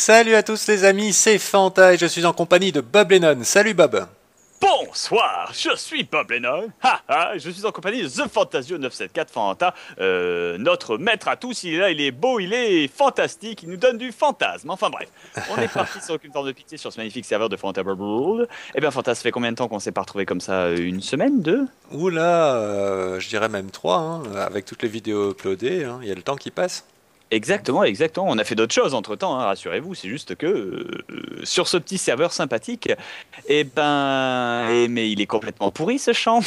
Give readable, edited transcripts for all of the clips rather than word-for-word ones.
Salut à tous les amis, c'est Fanta et je suis en compagnie de Bob Lennon. Salut Bob. Bonsoir, je suis Bob Lennon. Je suis en compagnie de The Fantasio 974 Fanta. Notre maître à tous, il est là, il est beau, il est fantastique, il nous donne du fantasme. Enfin bref, on est parti sans aucune forme de pitié sur ce magnifique serveur de Fanta World. Eh bien Fanta, ça fait combien de temps qu'on s'est pas retrouvé comme ça? Une semaine, deux? Oula, je dirais même 3, hein, avec toutes les vidéos uploadées, hein, il y a le temps qui passe. Exactement, exactement. On a fait d'autres choses entre-temps, hein, rassurez-vous. C'est juste que sur ce petit serveur sympathique, mais il est complètement pourri ce champ.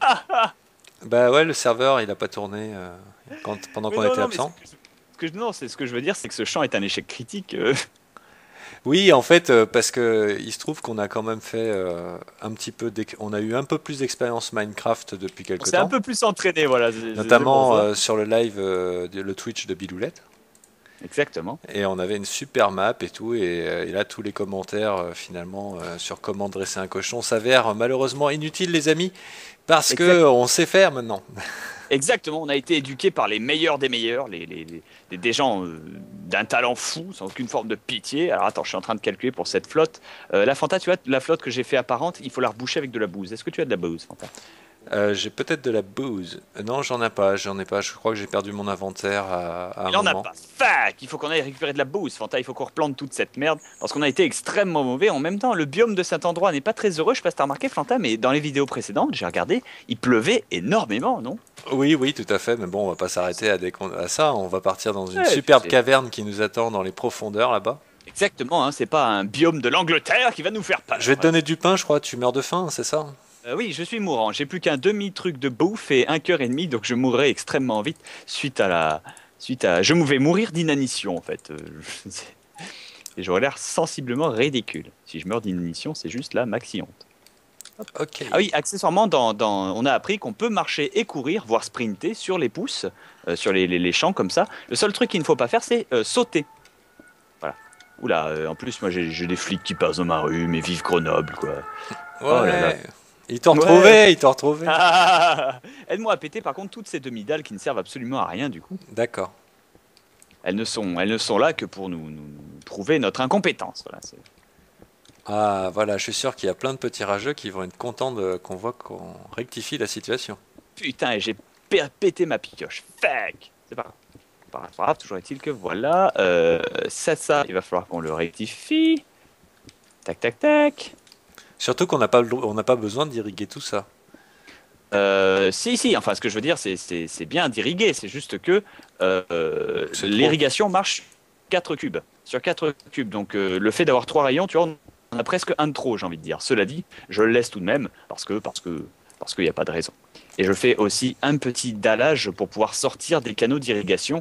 Bah ouais, le serveur il a pas tourné pendant Mais qu'on non, était non, mais absent. non, c'est ce que je veux dire, c'est que ce champ est un échec critique. Oui, en fait, parce que il se trouve qu'on a quand même fait un petit peu, on a eu un peu plus d'expérience Minecraft depuis On quelque s'est un temps, peu plus entraîné, voilà, c'est pour notamment ça. sur le live, le Twitch de Biloulette. Exactement. Et on avait une super map et tout, et là tous les commentaires finalement sur comment dresser un cochon s'avèrent malheureusement inutiles les amis, parce Exact- que on sait faire maintenant. Exactement. On a été éduqués par les meilleurs des meilleurs, des gens d'un talent fou, sans aucune forme de pitié. Alors attends, je suis en train de calculer pour cette flotte. La Fanta, tu vois, la flotte que j'ai fait apparente, il faut la reboucher avec de la bouse. Est-ce que tu as de la bouse, Fanta? J'ai peut-être de la bouse. Non, j'en ai pas. Je crois que j'ai perdu mon inventaire à un Il en a moment. pas. Fac, il faut qu'on aille récupérer de la bouse, Fanta. Il faut qu'on replante toute cette merde parce qu'on a été extrêmement mauvais. En même temps, le biome de cet endroit n'est pas très heureux. Je sais pas si t'as remarqué, Fanta, mais dans les vidéos précédentes, j'ai regardé, il pleuvait énormément, non? Oui, oui, tout à fait, mais bon, on va pas s'arrêter à ça. On va partir dans une Ouais, tu superbe sais. caverne qui nous attend dans les profondeurs là-bas. Exactement, hein, c'est pas un biome de l'Angleterre qui va nous faire Je vais peur. te donner du pain, je crois. Tu meurs de faim, c'est ça? Oui, je suis mourant. J'ai plus qu'un demi-truc de bouffe et un cœur et demi, donc je mourrai extrêmement vite Je vais mourir d'inanition en fait. Et j'aurais l'air sensiblement ridicule. Si je meurs d'inanition, c'est juste la maxi honte. Ok. Ah oui, accessoirement, on a appris qu'on peut marcher et courir, voire sprinter sur les pouces, sur les champs comme ça. Le seul truc qu'il ne faut pas faire, c'est sauter. Voilà. Oula, en plus, moi j'ai des flics qui passent dans ma rue, mais vive Grenoble, quoi. Oh là là. Ouais. Ils t'ont Ouais. retrouvé, ils t'ont retrouvé. Aide-moi à péter par contre toutes ces demi-dalles qui ne servent absolument à rien du coup. D'accord. Elles ne sont là que pour nous prouver notre incompétence. Voilà, Ah, voilà, je suis sûr qu'il y a plein de petits rageux qui vont être contents qu'on voit qu'on rectifie la situation. putain, et j'ai pété ma pioche. Fuck. C'est pas grave. C'est pas grave, toujours est-il que voilà. Ça, il va falloir qu'on le rectifie. Tac, tac, tac. Surtout qu'on n'a pas besoin d'irriguer tout ça. Si, enfin, ce que je veux dire, c'est bien d'irriguer. C'est juste que C'est trop. l'irrigation marche 4 cubes. Sur 4 cubes. Donc, le fait d'avoir 3 rayons, tu vois, on a presque un de trop, j'ai envie de dire. Cela dit, je le laisse tout de même parce qu'il n'y a pas de raison. Et je fais aussi un petit dallage pour pouvoir sortir des canaux d'irrigation.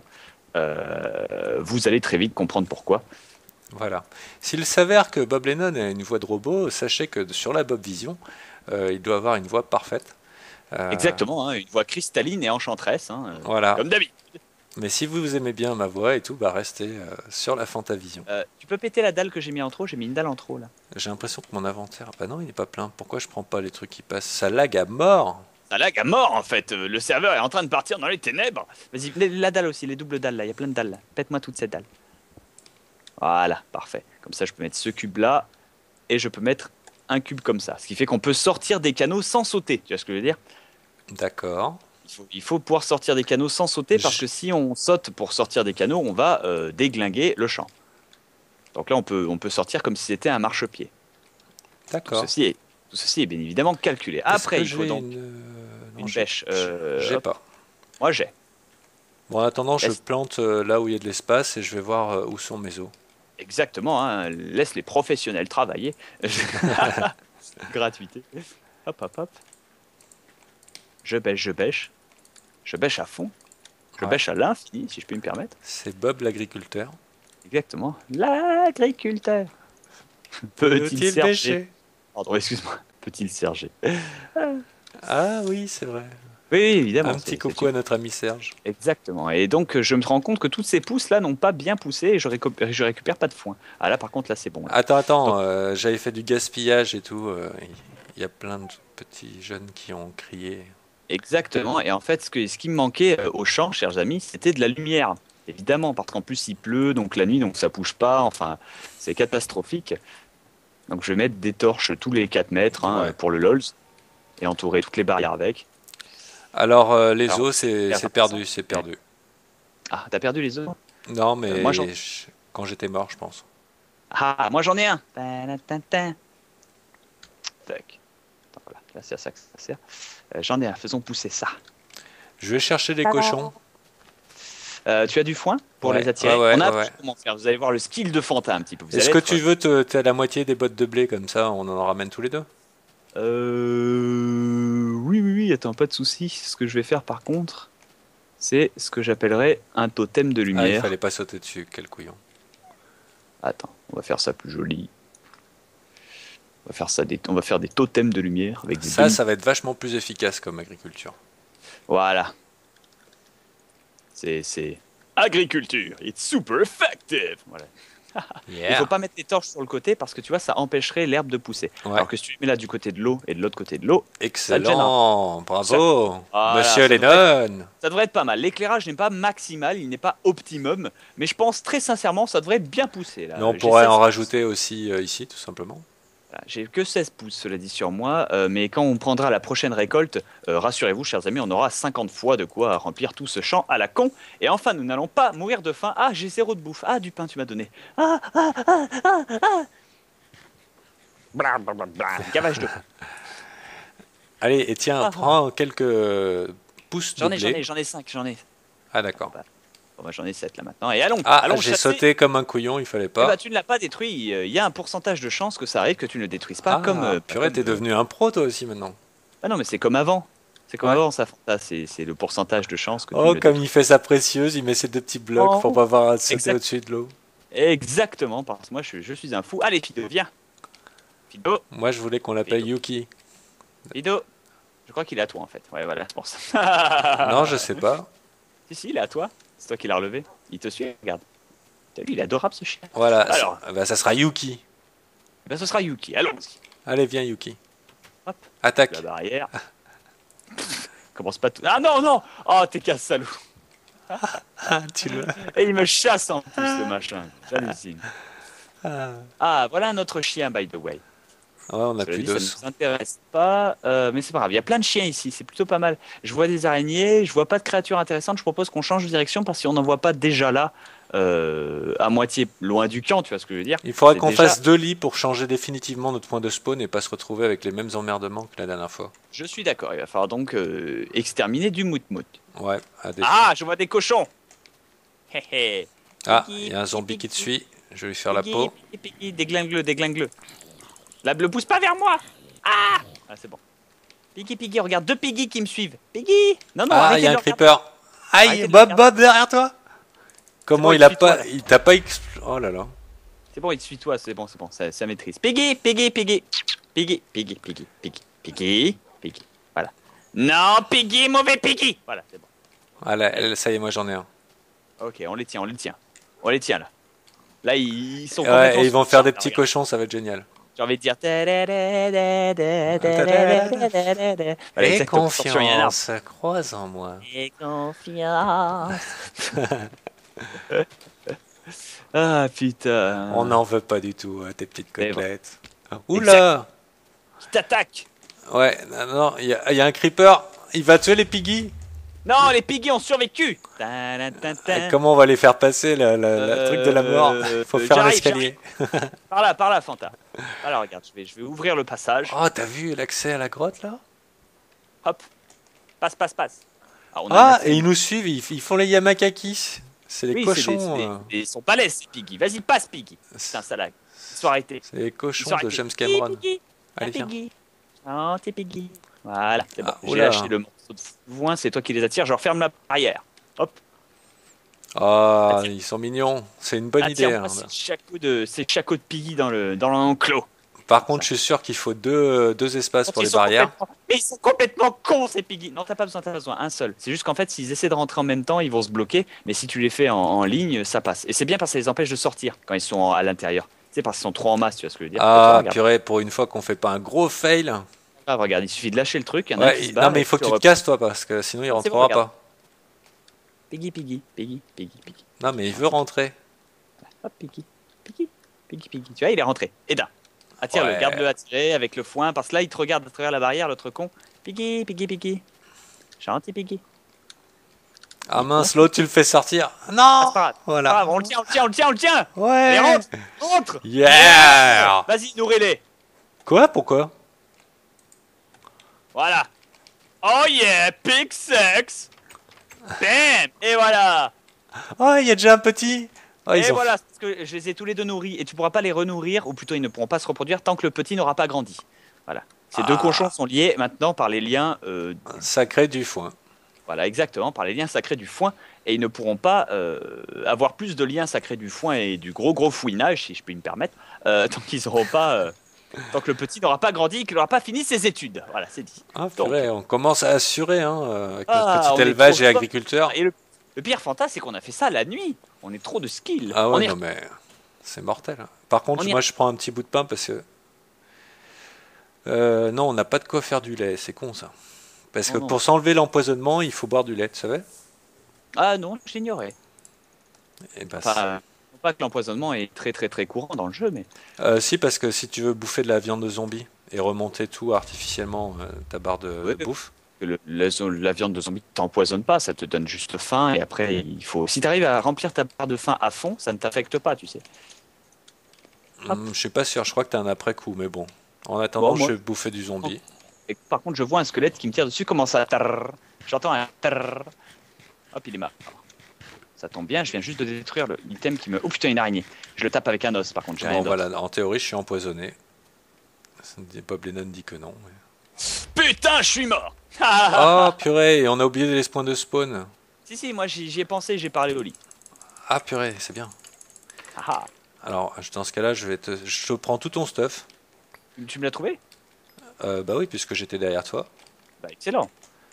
Vous allez très vite comprendre pourquoi. Voilà. S'il s'avère que Bob Lennon a une voix de robot, sachez que sur la Bob Vision, il doit avoir une voix parfaite. Euh, Exactement, hein, une voix cristalline et enchanteresse, hein, voilà. comme d'habitude. Mais si vous aimez bien ma voix et tout, bah restez sur la Fantavision. Tu peux péter la dalle que j'ai mis en trop? J'ai mis une dalle en trop là. J'ai l'impression que mon inventaire, bah non, il n'est pas plein. Pourquoi je prends pas les trucs qui passent? Ça lag à mort. Ça lag à mort en fait. Le serveur est en train de partir dans les ténèbres. Vas-y, la dalle aussi, les doubles dalles là. Il y a plein de dalles là. Pète-moi toutes ces dalles. Voilà, parfait. Comme ça, je peux mettre ce cube là et je peux mettre un cube comme ça. Ce qui fait qu'on peut sortir des canaux sans sauter. Tu vois ce que je veux dire? D'accord. Il faut pouvoir sortir des canaux sans sauter parce J- que si on saute pour sortir des canaux, on va déglinguer le champ. Donc là, on peut sortir comme si c'était un marchepied. Tout D'accord. ceci est, tout ceci est bien évidemment calculé. Est-ce Après, que il faut j'ai donc une... Non, une pêche. j'ai Hop, pas. moi j'ai. Bon, en attendant, je Laisse- plante là où il y a de l'espace et je vais voir où sont mes os. Exactement, hein, laisse les professionnels travailler. Gratuité. Hop, hop, hop. Je bêche, je bêche. Je bêche à fond. Je Ouais. bêche à l'infini, si je puis me permettre. C'est Bob l'agriculteur. Exactement. L'agriculteur. Peut-il Peut-il serger? bêcher? Pardon, excuse-moi. Peut-il serger? Ah oui, c'est vrai. Oui, évidemment. Un petit coucou à notre ami Serge. Exactement. Et donc, je me rends compte que toutes ces pousses-là n'ont pas bien poussé et je récupère pas de foin. Ah là, par contre, là, c'est bon. Là. Attends, Donc, attends, j'avais fait du gaspillage et tout. Il y a plein de petits jeunes qui ont crié. exactement. Et en fait, ce qui me manquait au champ, chers amis, c'était de la lumière. évidemment, parce qu'en plus il pleut, donc la nuit, donc ça bouge pas, enfin, c'est catastrophique. Donc je vais mettre des torches tous les 4 mètres hein, Ouais. pour le LOLs, et entourer toutes les barrières avec. Alors, les Alors, os, c'est perdu, c'est perdu. Ah, t'as perdu les œufs? Non, mais Moi j'en... quand j'étais mort, je pense. Ah, moi j'en ai un. Tac. Attends, voilà, là c'est à ça que ça sert. J'en ai un, faisons pousser ça. Je vais chercher des cochons. Tu as du foin pour Ouais, les attirer? ouais, On a ouais, appris comment faire. Vous allez voir le skill de Fanta un petit peu. Vous Est-ce allez que être- tu veux t'es à la moitié des bottes de blé comme ça, on en ramène tous les deux? Oui, oui, oui, attends, pas de souci. Ce que je vais faire par contre, c'est ce que j'appellerais un totem de Ah, il lumière. fallait pas sauter dessus, quel couillon. Attends, on va faire ça plus joli. On va faire des totems de lumière avec des Ça, demi- ça va être vachement plus efficace comme agriculture. Voilà. C'est agriculture. It's super effective. Voilà. Il faut pas mettre les torches sur le côté parce que tu vois, ça empêcherait l'herbe de pousser. Ouais. Alors que si tu les mets là du côté de l'eau et de l'autre côté de l'eau, Excellent, bravo, Voilà, Monsieur ça devrait Lennon. ça devrait être pas mal. L'éclairage n'est pas maximal, il n'est pas optimum, mais je pense très sincèrement ça devrait bien pousser. Là. Mais on J'ai pourrait 16 en pouces. rajouter aussi ici, tout simplement. Voilà, j'ai que 16 pouces, cela dit sur moi, mais quand on prendra la prochaine récolte, rassurez-vous, chers amis, on aura 50 fois de quoi remplir tout ce champ à la con. Et enfin, nous n'allons pas mourir de faim. Ah, j'ai 0 de bouffe. Ah, du pain, tu m'as donné. Gavage de pain. Allez, et tiens, Ah. prends quelques pousses de J'en blé. ai 5, j'en ai. Ah d'accord. Bon, bah, j'en ai 7 là maintenant. Et allons, Ah, allons j'ai chasser. sauté comme un couillon, il fallait Eh pas. bah, tu ne l'as pas détruit. Il y a un pourcentage de chance que ça arrive que tu ne le détruises pas Ah, comme. purée, t'es devenu un pro toi aussi maintenant. Ah non, mais c'est comme avant. C'est comme Ouais. avant, ça. C'est le pourcentage de chance que tu Oh, ne le comme il fait sa précieuse, il met ses deux petits blocs Oh. pour pas avoir à sauter Exact. au-dessus de l'eau. Exactement, parce que moi je suis un fou. Allez, Fido, viens. Fido, Moi, je voulais qu'on l'appelle Yuki. Fido. Je crois qu'il est à toi en fait. Ouais, voilà, c'est pour ça. Non, je sais pas. Si, il est à toi. C'est toi qui l'as relevé. Il te suit, regarde. T'as vu, il est adorable ce chien. Voilà, Alors. bah, ça sera Yuki. Ben, ce sera Yuki. Allons-y. Allez, viens Yuki. Hop. Attaque. La barrière. Commence pas tout. Ah non, non. Oh, t'es casse salaud. Ah, tu le... Et il me chasse en plus, le machin. J'hallucine. Ah, voilà notre chien, by the way. Ouais, on a Cela plus dit, ça ne d'os. nous intéresse pas, mais c'est pas grave. Il y a plein de chiens ici, c'est plutôt pas mal. Je vois des araignées, je vois pas de créatures intéressantes. Je propose qu'on change de direction parce qu'on n'en voit pas déjà là, à moitié loin du camp, tu vois ce que je veux dire. Il faudra C'est qu'on déjà- fasse 2 lits pour changer définitivement notre point de spawn et pas se retrouver avec les mêmes emmerdements que la dernière fois. Je suis d'accord, il va falloir donc exterminer du mout-mout. Ouais, à des... Ah, je vois des cochons. Hé hé. Ah, Piggy, il y a un zombie qui te suit. Je vais lui faire la Piggy, peau. Piggy, Piggy, déglingue-le, déglingue-le. Là, le pousse pas vers moi. Ah, c'est bon. Piggy, Piggy, regarde, 2 Piggy qui me suivent. Piggy. Non, non, Ah, arrêtez il y a de un le regarder. creeper. Aïe, Arrêtez de Bob, le Bob, derrière toi. Comment bon, il il a suit toi, pas... là. Il t'a pas... Oh là là. C'est bon, il te suit toi, c'est bon, ça maîtrise. Piggy, Piggy, Piggy. Piggy, Piggy, Piggy, Piggy, Piggy, Piggy. Voilà. Non, Piggy, mauvais Piggy. Voilà, c'est bon. Ah là, ça y est, moi j'en ai un. Ok, on les tient, on les tient. On les tient là. Là, ils sont Ouais, complètement et ils vont sur- faire des Ah, petits regarde. cochons, ça va être génial. J'ai envie de dire. Voilà, Et exactement. Attention, il y a un arbre. confiance, croise en moi. Et confiance. Ah putain. On n'en veut pas du tout, tes petites Mais bon. côtelettes. Oula. Qui t'attaque. Ouais, non, non, il y a un creeper. Il va tuer les piggies. Non, les piggy ont survécu. Et comment on va les faire passer, le truc de la mort? Il faut faire un j'arrive, escalier. Par là, Fanta. Alors regarde, je vais ouvrir le passage. Oh, t'as vu l'accès à la grotte, là? Hop. Passe. Ah, on a un Ah, accès. et ils nous suivent, ils font les yamakakis. C'est les Oui, cochons. ils sont balèzes, ces Piggy. Vas-y, passe, Piggy. Putain, ça lag. Ils sont arrêtés. C'est les Ils cochons sont de arrêtés. James Cameron. Piggy, Allez, viens. Piggy. Oh, t'es Piggy. Voilà, c'est bon. Ah, J'ai oula. lâché le morceau de foin, c'est toi qui les attires. Je referme la barrière. Hop. Ah, Attire. ils sont mignons. C'est une bonne idée. Attire-moi Hein. ces chacos de Piggy dans l'enclos. Par contre, je suis sûr qu'il faut deux espaces pour Ils les sont barrières. Mais ils sont complètement cons, ces Piggy. Non, t'as pas besoin, un seul. C'est juste qu'en fait, s'ils essaient de rentrer en même temps, ils vont se bloquer. Mais si tu les fais en ligne, ça passe. Et c'est bien parce que ça les empêche de sortir quand ils sont à l'intérieur. Tu sais, parce qu'ils sont trop en masse, tu vois ce que je veux dire. Ah, Regarde. purée, pour une fois qu'on fait pas un gros fail. Ah, regarde, il suffit de lâcher le truc. Il y en a un Ouais, qui se non, barre mais et il faut que tu te repars. casses, toi, parce que sinon il C'est bon, rentrera regarde. pas. Piggy, Piggy, Piggy, Piggy, Piggy. Non, mais il veut rentrer. Hop, Piggy, Piggy, Piggy, Piggy. Tu vois, il est rentré. Eda, attire-le, Ouais. garde-le attiré avec le foin, parce que là, il te regarde à travers la barrière, l'autre con. Piggy, Piggy, Piggy. Gentil Piggy. Ah mince, l'autre, tu le fais sortir. Non. C'est pas grave. Voilà. Pas grave, on le tient, on le tient, on le tient, on le tient. Ouais. Allez, rentre, rentre. Yeah. Vas-y, nourris-les. Quoi? Pourquoi? Voilà. Oh yeah, pig sex. Bam. Et voilà. Oh, il y a déjà un petit. Oh, Et ils ont... voilà, parce que je les ai tous les deux nourris et tu pourras pas les renourrir, ou plutôt ils ne pourront pas se reproduire tant que le petit n'aura pas grandi. Voilà. Ces deux cochons sont liés maintenant par les liens, Sacré du foin. voilà, exactement, par les liens sacrés du foin, et ils ne pourront pas avoir plus de liens sacrés du foin et du gros fouinage, si je puis me permettre, tant qu'ils auront pas, tant que le petit n'aura pas grandi et qu'il n'aura pas fini ses études. Voilà, c'est dit. Ah, Donc, purée, on commence à assurer hein, avec on notre petit est élevage trop et fort. agriculteur. Et le pire fantasme, c'est qu'on a fait ça la nuit. On est trop de skill. Ah on ouais, est non mais c'est mortel. Par contre, On y- moi je prends un petit bout de pain parce que... non, on n'a pas de quoi faire du lait, c'est con ça. Parce que Non, non. pour s'enlever l'empoisonnement, il faut boire du lait, tu savais? Ah non, j'ignorais. Et ben, Enfin, pas que l'empoisonnement est très très très courant dans le jeu, mais si, parce que si tu veux bouffer de la viande de zombie et remonter tout artificiellement ta barre de Ouais, bouffe, la viande de zombie t'empoisonne pas, ça te donne juste faim et après il faut. Si tu arrives à remplir ta barre de faim à fond, ça ne t'affecte pas, tu sais. Hop. je suis pas sûr, je crois que t'as un après-coup, mais bon. En attendant, Bon, moi- je vais bouffer du zombie. Et par contre, je vois un squelette qui me tire dessus, comment ça j'entends un tarrr. Hop, il est mort. Ça tombe bien, je viens juste de détruire l'item qui me. Oh putain, une araignée. Je le tape avec un os, par contre, j'ai rien Bon, d'autre. voilà, en théorie, je suis empoisonné. Bob Lennon dit que non. Putain, je suis mort. Oh purée, et on a oublié les points de spawn. Si, moi j'y ai pensé, j'ai parlé au lit. Ah purée, c'est bien. Ah, Alors, dans ce cas-là, je te prends tout ton stuff. tu me l'as trouvé? Bah oui, puisque j'étais derrière toi. Bah, excellent.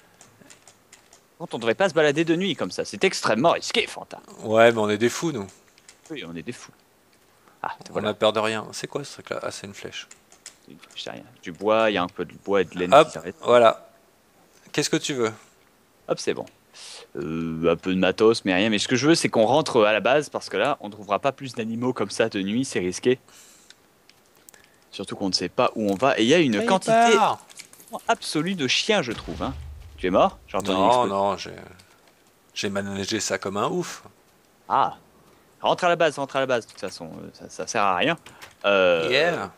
On devrait pas se balader de nuit comme ça, c'est extrêmement risqué, Fanta. Ouais, mais on est des fous, nous. Oui, on est des fous. Ah, On voilà, a peur de rien. C'est quoi ce truc-là? Ah, c'est une flèche. je sais rien. Du bois, il y a un peu de bois et de laine Hop, qui s'arrête. voilà. Qu'est-ce que tu veux? Hop, c'est bon. Un peu de matos, mais rien. Mais ce que je veux, c'est qu'on rentre à la base, parce que là, on ne trouvera pas plus d'animaux comme ça de nuit, c'est risqué. Surtout qu'on ne sait pas où on va. Et il y a une quantité absolue de chiens, je trouve. Hein. Tu es mort? J'ai entendu Non, exploser. non, j'ai managé ça comme un ouf. Ah, rentre à la base, de toute façon, ça sert à rien. Yeah.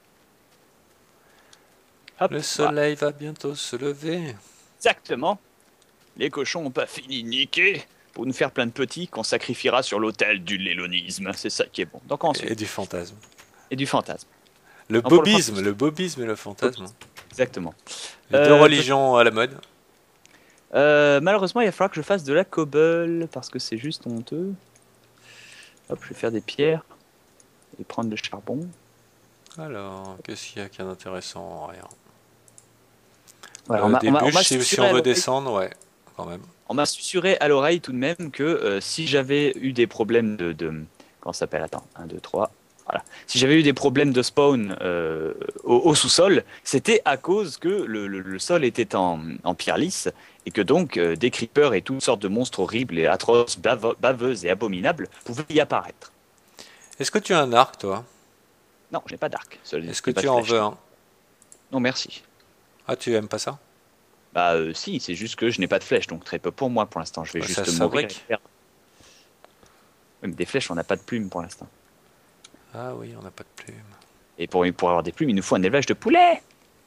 Hop, Le voilà. soleil va bientôt se lever. Exactement. Les cochons n'ont pas fini de niquer pour nous faire plein de petits qu'on sacrifiera sur l'autel du lélonisme. C'est ça qui est bon. Donc ensuite, Et du fantasme. et du fantasme. Le pour le bobisme, le bobisme et le fantasme. Exactement. Les deux religions à la mode. Malheureusement, il va falloir que je fasse de la cobble parce que c'est juste honteux. Hop, je vais faire des pierres et prendre le charbon. Alors, qu'est-ce qu'il y a qui est intéressant? Rien. Voilà, on m'a- Des on m'a- on bûches, m'a si susurré on à veut l'oreille- descendre, ouais, quand même. On m'a susurré à l'oreille tout de même que si j'avais eu des problèmes comment ça s'appelle? Attends, 1, 2, 3. Voilà. Si j'avais eu des problèmes de spawn au sous-sol, c'était à cause que le sol était en pierre lisse et que donc des creepers et toutes sortes de monstres horribles et atroces, baveuses et abominables pouvaient y apparaître. Est-ce que tu as un arc, toi? Non, je n'ai pas d'arc. Est-ce que tu en veux un? Non, merci. Ah, tu aimes pas ça? Bah si, c'est juste que je n'ai pas de flèches, donc très peu pour moi pour l'instant. Je vais Bah, juste ça se mourir. fabrique. et perdre. Oui, mais des flèches, on n'a pas de plumes pour l'instant. Ah oui, on n'a pas de plumes. Et pour avoir des plumes, il nous faut un élevage de poulets.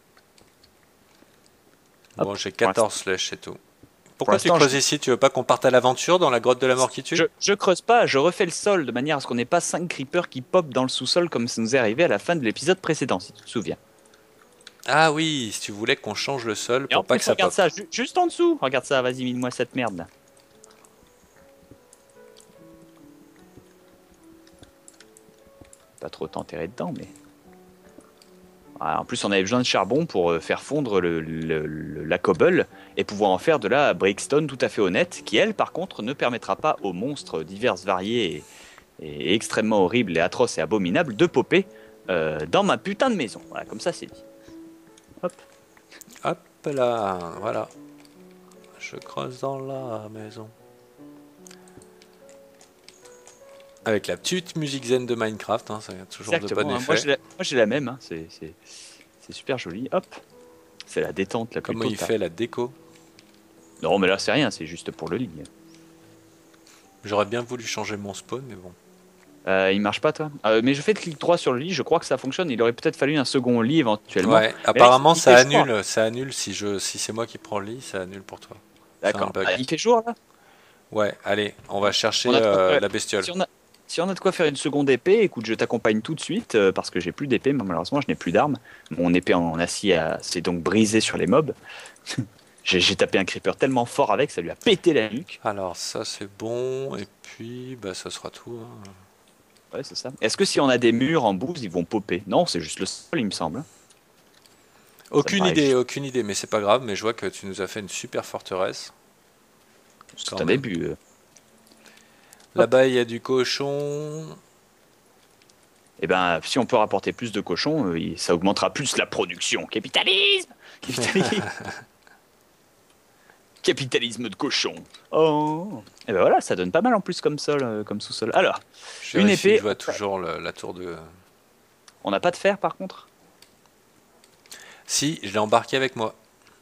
Bon, Hop, j'ai pour 14 flèches, c'est tout. Pourquoi tu l'instant, creuses ici? Tu veux pas qu'on parte à l'aventure dans la grotte de la mort qui tue? Je creuse pas, je refais le sol de manière à ce qu'on n'ait pas 5 creepers qui pop dans le sous-sol comme ça nous est arrivé à la fin de l'épisode précédent, si tu te souviens. Ah oui, si tu voulais qu'on change le sol Et en pour pas plus, que ça regarde pop. ça, juste en dessous. Regarde ça, vas-y, mine-moi cette merde là. Pas trop t'enterrer dedans, mais. Voilà, en plus, on avait besoin de charbon pour faire fondre la cobble et pouvoir en faire de la brickstone tout à fait honnête, qui elle, par contre, ne permettra pas aux monstres divers, variés et extrêmement horribles et atroces et abominables de popper dans ma putain de maison. Voilà, comme ça, c'est dit. Hop. Hop là, voilà. Je creuse dans la maison. Avec la petite musique zen de Minecraft, hein, ça a toujours Exactement, de bon hein. effet. Moi j'ai la même, hein. C'est super joli. Hop, c'est la détente la plus Comment il totale. fait la déco? Non mais là c'est rien, c'est juste pour le lit. J'aurais bien voulu changer mon spawn, mais bon. Il marche pas toi? Mais je fais clic droit sur le lit, je crois que ça fonctionne. Il aurait peut-être fallu un second lit éventuellement. Ouais, Mais là, apparemment il fait jour. ça annule si c'est moi qui prends le lit, ça annule pour toi. C'est un D'accord. bug. Ah, il fait jour là? Ouais, allez, on va chercher On a de quoi faire- la bestiole. si on a de quoi faire une seconde épée, écoute, je t'accompagne tout de suite parce que j'ai plus d'épée, malheureusement, je n'ai plus d'armes. Mon épée en acier s'est donc brisée sur les mobs. J'ai tapé un creeper tellement fort avec, ça lui a pété la nuque. Alors ça c'est bon, et puis bah ça sera tout, hein. Ouais, c'est ça. Est-ce que si on a des murs en bouse, ils vont popper? Non, c'est juste le sol, il me semble. Aucune paraît idée, juste. aucune idée, mais c'est pas grave, mais je vois que tu nous as fait une super forteresse. C'est Quand un même. début. Là-bas il y a du cochon. Eh ben, si on peut rapporter plus de cochons, ça augmentera plus la production. Capitalisme! Capitalisme! Capitalisme de cochon. Oh! Et ben voilà, ça donne pas mal en plus comme sol, comme sous-sol. Alors, Je une vérifie épée. que je vois toujours la tour de... On n'a pas de fer par contre? Si, je l'ai embarqué avec moi.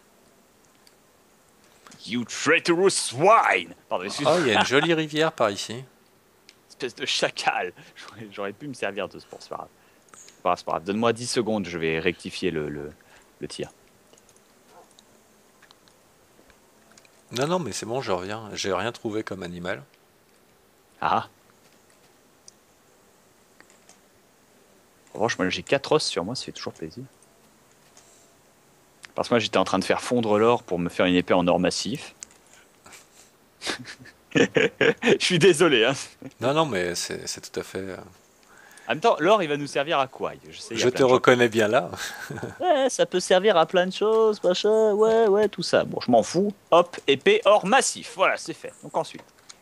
You traitorous swine! Pardon, Oh, excuse-moi. il y a une jolie rivière par ici. Espèce de chacal. J'aurais pu me servir de ce pour, c'est pas grave. C'est pas grave. Donne-moi 10 secondes, je vais rectifier le tir. Non, non, mais c'est bon, je reviens. J'ai rien trouvé comme animal. Ah! En revanche, moi j'ai 4 os sur moi, ça fait toujours plaisir. Parce que moi j'étais en train de faire fondre l'or pour me faire une épée en or massif. Je suis désolé, hein. Non, non, mais c'est tout à fait... En même temps, l'or il va nous servir à quoi? Je sais, il y a Je plein te de choses. reconnais bien là. Ouais, ça peut servir à plein de choses, machin, ouais, tout ça. Bon, je m'en fous. Hop, épée or massif. Voilà, c'est fait. Donc ensuite.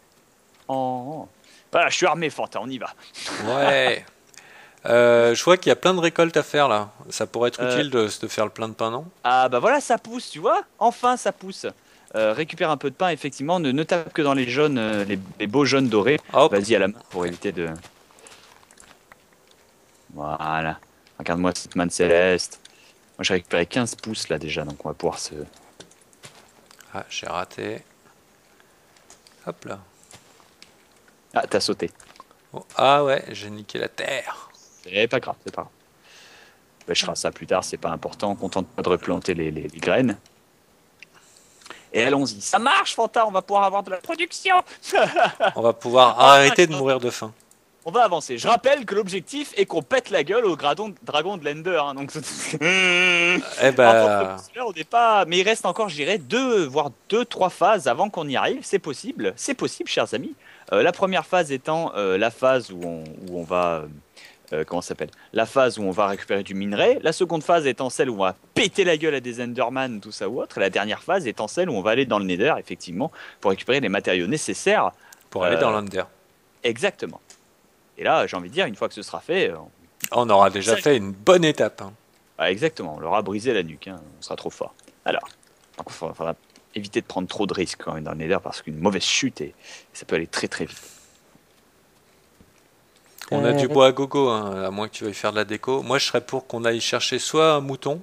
Voilà, je suis armé, Fanta, on y va. Ouais. Je vois qu'il y a plein de récoltes à faire là. Ça pourrait être utile de faire le plein de pain, non? Ah bah voilà, ça pousse, tu vois. Enfin, ça pousse. Récupère un peu de pain, effectivement. Ne tape que dans les jaunes, les beaux jaunes dorés. Hop. Vas-y à la main pour éviter de... Voilà. Regarde-moi cette manne céleste. Moi, j'ai récupéré 15 pouces là déjà, donc on va pouvoir se... Ah, j'ai raté. Hop là. Ah, t'as sauté. Oh, ah ouais, j'ai niqué la terre. C'est pas grave, c'est pas grave. On pêchera ça plus tard, c'est pas important. Contente-toi de replanter les graines. Et allons-y. Ça marche, Fanta, on va pouvoir avoir de la production. On va pouvoir arrêter de mourir de faim. On va avancer. Je rappelle que l'objectif est qu'on pète la gueule au dragon de l'Ender. Hein, donc... Eh ben, on n'est pas... Mais il reste encore, je dirais, 2, voire 3 phases avant qu'on y arrive. C'est possible, chers amis. La première phase étant la phase où on va... comment ça s'appelle? La phase où on va récupérer du minerai. La seconde phase étant celle où on va péter la gueule à des Enderman, tout ça ou autre. Et la dernière phase étant celle où on va aller dans le Nether, effectivement, pour récupérer les matériaux nécessaires. pour aller dans l'Under. Exactement. Et là, j'ai envie de dire, une fois que ce sera fait... On aura déjà fait une bonne étape, hein. Ah, exactement, on leur a brisé la nuque, hein. On sera trop fort. Alors, par contre, il faudra éviter de prendre trop de risques quand même dans le Nether, parce qu'une mauvaise chute, et ça peut aller très très vite. On a du bois à gogo, hein, à moins que tu veuilles faire de la déco. Moi, je serais pour qu'on aille chercher soit un mouton,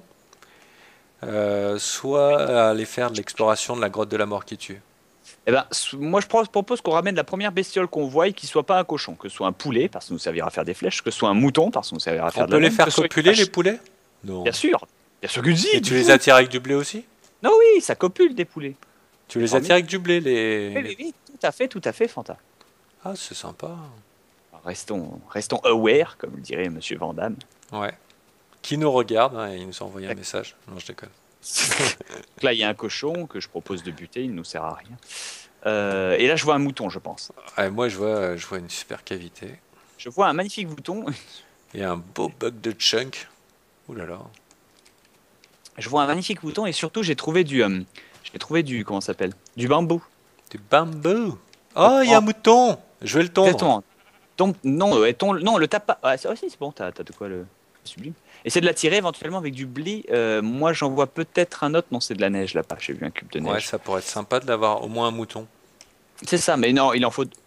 soit aller faire de l'exploration de la grotte de la mort qui tue. Eh ben, moi je propose qu'on ramène la première bestiole qu'on voit et qui soit pas un cochon, que ce soit un poulet, parce que ça nous servira à faire des flèches, que ce soit un mouton, parce que ça nous servira à faire On de peut la les laine, faire que ce soit une copuler, les vache. poulets? Non. Bien sûr que si. Et tu les attires avec du blé aussi? Non, oui, ça copule des poulets. Tu les attires avec du blé, les... Oui, tout à fait, Fanta. Ah, c'est sympa. Restons aware, comme le dirait Monsieur Vandamme. Ouais. Qui nous regarde, hein, et il nous a envoyé un message. Non, je déconne. Donc là, il y a un cochon que je propose de buter, il ne nous sert à rien. Et là, je vois un mouton, je pense. Ouais, moi, je vois une super cavité. Je vois un magnifique mouton. Et un beau bug de chunk. Ouh là là. Je vois un magnifique mouton et surtout, j'ai trouvé du comment ça s'appelle? Du bambou. Du bambou. Oh, il y a un mouton. Je vais le tondre. Exactement. Donc, non, non, le tape pas. Ah, ça aussi, c'est bon, t'as de quoi le sublime. Essaie de l'attirer éventuellement avec du blé. Moi, j'en vois peut-être un autre. Non, c'est de la neige là-bas. J'ai vu un cube de neige. Ouais, ça pourrait être sympa de l'avoir au moins un mouton. C'est ça, mais non, il en faut.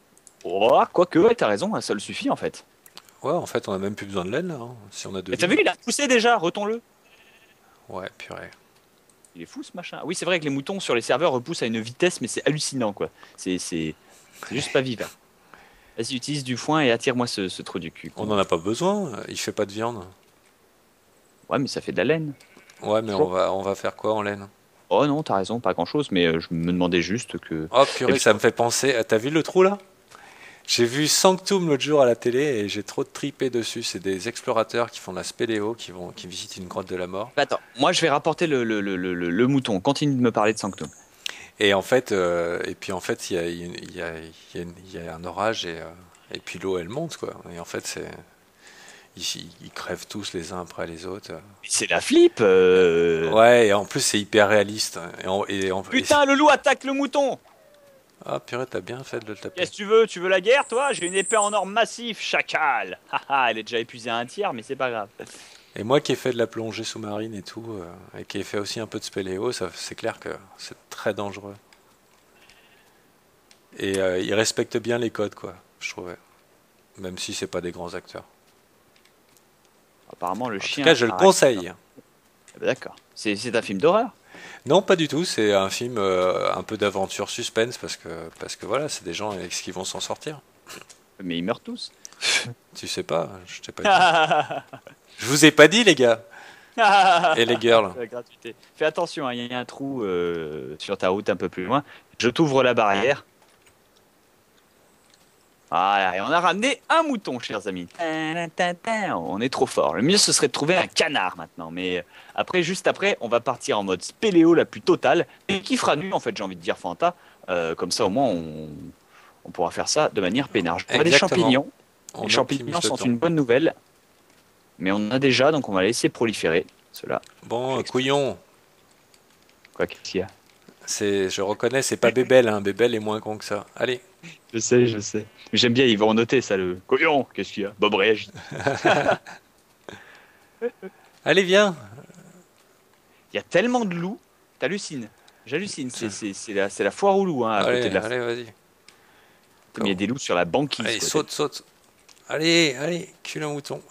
Oh, quoique, ouais, t'as raison, ça le suffit en fait. Ouais, en fait, on a même plus besoin de laine là, hein, si on a deux Et t'as vies. vu, il a poussé déjà, retons-le. Ouais, purée. Il est fou ce machin. Oui, c'est vrai que les moutons sur les serveurs repoussent à une vitesse, mais c'est hallucinant quoi. C'est juste pas vivant. Vas-y, utilise du foin et attire-moi ce trou du cul. On n'en a pas besoin, il fait pas de viande. Ouais, mais ça fait de la laine. Ouais, mais Chaud. on va faire quoi en laine? Oh non, t'as raison, pas grand-chose, mais je me demandais juste que. Oh Et purée, puis, ça me fait penser. T'as vu le trou là? J'ai vu Sanctum l'autre jour à la télé et j'ai trop tripé dessus. C'est des explorateurs qui font de la spéléo, qui visitent une grotte de la mort. attends, moi je vais rapporter le mouton. Continue de me parler de Sanctum. Et en fait, et puis en fait, il y a un orage et puis l'eau elle monte quoi. Et en fait, ils crèvent tous les uns après les autres. C'est la flip. Ouais, et en plus c'est hyper réaliste. Putain, le loup attaque le mouton. Ah purée, t'as bien fait de le taper. Qu'est-ce que tu veux? Tu veux la guerre, toi? J'ai une épée en or massif, chacal. Haha, elle est déjà épuisée à un tiers, mais c'est pas grave. Et moi qui ai fait de la plongée sous-marine et tout, et qui ai fait aussi un peu de spéléo, c'est clair que c'est très dangereux. Et ils respectent bien les codes, quoi, je trouvais. Même si c'est pas des grands acteurs. Apparemment, le En tout chien. cas, je le arrête. conseille. Ah bah d'accord. C'est un film d'horreur. Non, pas du tout. C'est un film un peu d'aventure suspense parce que voilà, c'est des gens avec qui vont s'en sortir. Mais ils meurent tous. Tu sais pas, je t'ai pas dit. Je vous ai pas dit, les gars et les girls. La gratuité. Fais attention, hein, il y a un trou sur ta route un peu plus loin. Je t'ouvre la barrière. Voilà, et on a ramené un mouton, chers amis. On est trop fort. Le mieux, ce serait de trouver un canard maintenant. Mais après, juste après, on va partir en mode spéléo la plus totale. Et qui fera nu, en fait, j'ai envie de dire, Fanta. Comme ça, au moins, on pourra faire ça de manière peinard. On a des Exactement. champignons. On Les champignons optimise le sont temps. une bonne nouvelle. Mais on en a déjà, donc on va laisser proliférer cela. Bon, couillon, Quoi qu'il y a. je reconnais, c'est pas Bébel, hein. Bébel est moins con que ça. Allez. Je sais, je sais. Mais j'aime bien, ils vont noter ça, le couillon. Qu'est-ce qu'il y a? Bob réagit. Allez, viens. Il y a tellement de loups, t'hallucines. J'hallucine. C'est la foire aux loups, hein, à Allez, côté de la allez, vas-y. Mais il y a des loups sur la banquise. Allez, quoi. saute, saute. Allez, allez, cul un mouton.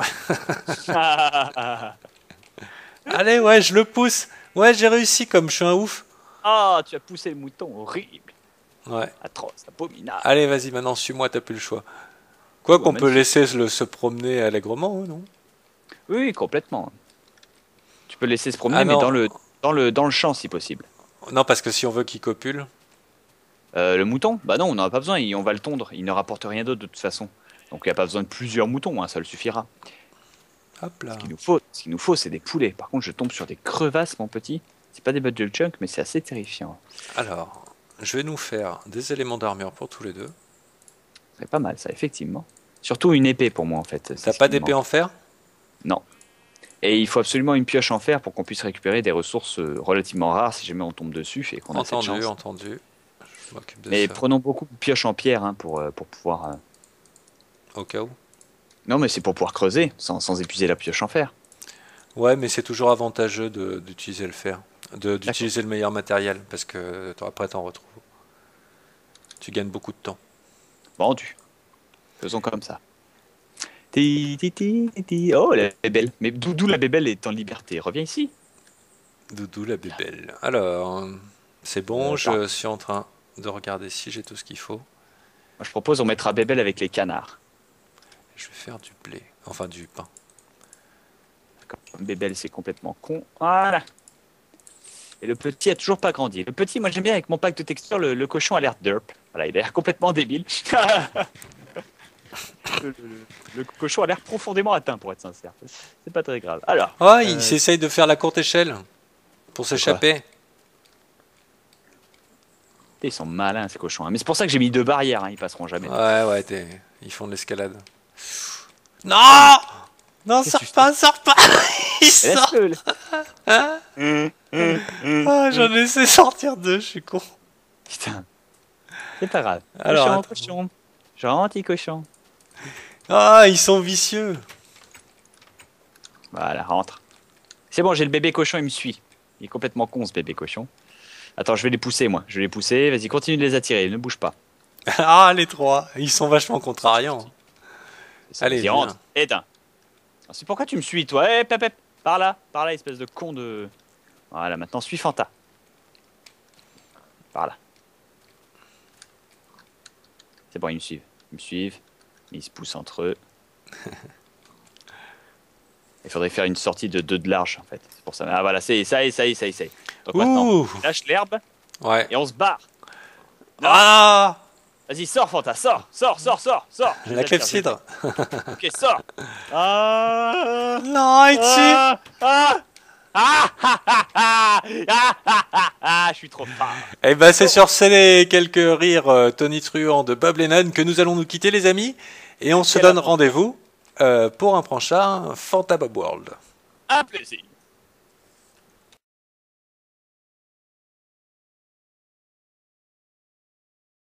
Allez, ouais, je le pousse. Ouais, j'ai réussi comme je suis un ouf. Ah, tu as poussé le mouton, horrible. Ouais. Atroce, abominable. Allez, vas-y, maintenant suis-moi, t'as plus le choix. Quoi Oh, qu'on peut magnifique. laisser se promener allègrement, non? Oui, oui, complètement. Tu peux le laisser se promener, Ah mais non. dans le champ si possible. Non, parce que si on veut qu'il copule. Le mouton? Bah non, on n'en a pas besoin, on va le tondre. Il ne rapporte rien d'autre de toute façon. Donc il n'y a pas besoin de plusieurs moutons, hein, ça le suffira. Hop là. Ce qu'il nous faut, c'est des poulets. Par contre, je tombe sur des crevasses, mon petit. C'est pas des buttle chunk, mais c'est assez terrifiant. Alors, je vais nous faire des éléments d'armure pour tous les deux. C'est pas mal, ça, effectivement. Surtout une épée pour moi, en fait. T'as pas d'épée en fer? Non. Et il faut absolument une pioche en fer pour qu'on puisse récupérer des ressources relativement rares si jamais on tombe dessus et qu'on a cette Entendu, chance. entendu. Je m'occupe de Mais ça. prenons beaucoup de pioches en pierre hein, pour pouvoir. Au cas où. Non, mais c'est pour pouvoir creuser sans épuiser la pioche en fer. Ouais, mais c'est toujours avantageux d'utiliser le fer. D'utiliser le meilleur matériel, parce que après t'en retrouves. Tu gagnes beaucoup de temps. Vendu. Faisons comme ça. Ti, ti, ti, ti, ti. Oh, la bébelle. Mais d'où la bébelle est en liberté. Reviens ici. Doudou la bébelle. Alors, c'est bon, je suis en train de regarder si j'ai tout ce qu'il faut. Moi, je propose on mettra bébelle avec les canards. Je vais faire du blé, enfin du pain. D'accord. Bébelle, c'est complètement con. Voilà. Et le petit a toujours pas grandi. Le petit, moi j'aime bien avec mon pack de texture, le cochon a l'air derp. Voilà, il a l'air complètement débile. le, le cochon a l'air profondément atteint, pour être sincère. C'est pas très grave. Alors. Oh, il s'essaye de faire la courte échelle pour s'échapper. Ils sont malins ces cochons. Hein. Mais c'est pour ça que j'ai mis 2 barrières. Hein. Ils passeront jamais. Ouais, ouais, ils font de l'escalade. Non! Non, Qu'est-ce que sors pas! Il sort! Laisse-le. Ah, j'en ai laissé sortir 2, je suis con. Putain. C'est pas grave. Alors, Cochon, attends. cochon. Gentil cochon. Ah, ils sont vicieux. Voilà, rentre. C'est bon, j'ai le bébé cochon, il me suit. Il est complètement con ce bébé cochon. Attends, je vais les pousser moi. Je vais les pousser. Vas-y, continue de les attirer. Ne bouge pas. Ah, les trois, ils sont vachement contrariants. Allez, Vas-y, viens. rentre. Éteins. C'est pourquoi tu me suis, toi. Eh, pep, pep. Par là, espèce de con de... Voilà, maintenant, suis Fanta. Par là. C'est bon, ils me suivent. Ils me suivent. Ils se poussent entre eux. Il faudrait faire une sortie de 2 de large, en fait. C'est pour ça. Ah, voilà, ça y est. Donc maintenant, Ouh. on lâche l'herbe Ouais. et on se barre. Non. Ah, Vas-y, sors, Fanta, sors. la clepsydre. Ok, sors. Ah, Non, Itchy. ah, ah, ah, ah, ah, je suis trop fort. Eh ben, c'est sur ces quelques rires tonitruants de Bob Lennon que nous allons nous quitter, les amis. Et on se donne rendez-vous pour un prochain Fanta Bob World. Un plaisir.